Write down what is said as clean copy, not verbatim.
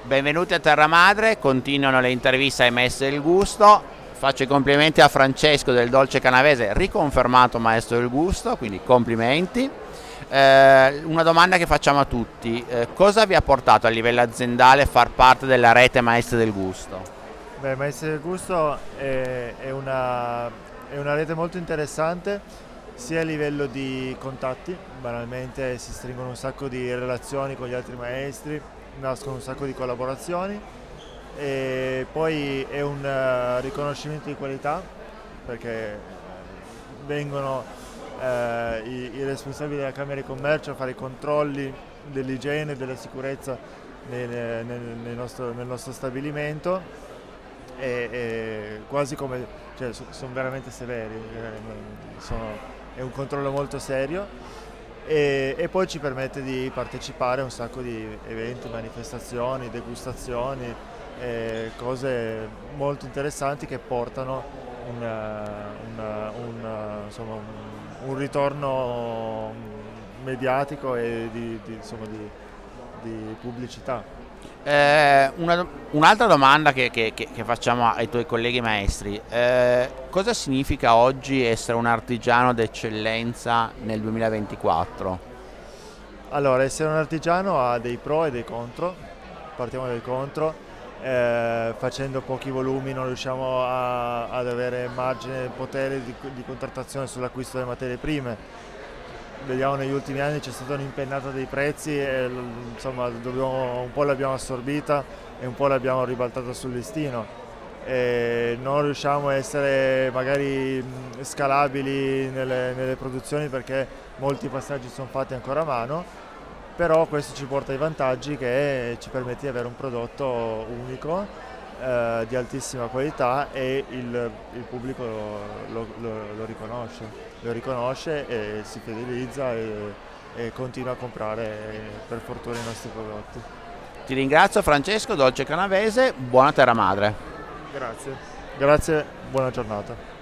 Benvenuti a Terra Madre, continuano le interviste ai maestri del gusto. Faccio i complimenti a Francesco del Dolce Canavese, riconfermato maestro del gusto, quindi complimenti. Una domanda che facciamo a tutti, cosa vi ha portato a livello aziendale far parte della rete maestri del gusto? Beh, Maestri del Gusto è una rete molto interessante sia a livello di contatti, banalmente si stringono un sacco di relazioni con gli altri maestri, nascono un sacco di collaborazioni e poi è un riconoscimento di qualità perché vengono i responsabili della Camera di Commercio a fare i controlli dell'igiene e della sicurezza nel nostro stabilimento e quasi come, cioè, sono veramente severi, è un controllo molto serio e poi ci permette di partecipare a un sacco di eventi, manifestazioni, degustazioni, cose molto interessanti che portano insomma, un ritorno mediatico e insomma, di pubblicità. Un'altra domanda che facciamo ai tuoi colleghi maestri, cosa significa oggi essere un artigiano d'eccellenza nel 2024? Allora, essere un artigiano ha dei pro e dei contro. Partiamo dai contro. Facendo pochi volumi non riusciamo ad avere margine e potere di contrattazione sull'acquisto delle materie prime. Vediamo negli ultimi anni c'è stata un'impennata dei prezzi e insomma un po' l'abbiamo assorbita e un po' l'abbiamo ribaltata sul listino. E non riusciamo a essere magari scalabili nelle produzioni perché molti passaggi sono fatti ancora a mano, però questo ci porta ai vantaggi che ci permette di avere un prodotto unico di altissima qualità e il pubblico lo riconosce e si fidelizza e continua a comprare per fortuna i nostri prodotti. Ti ringrazio Francesco Dolce Canavese, buona Terra Madre. Grazie, grazie, buona giornata.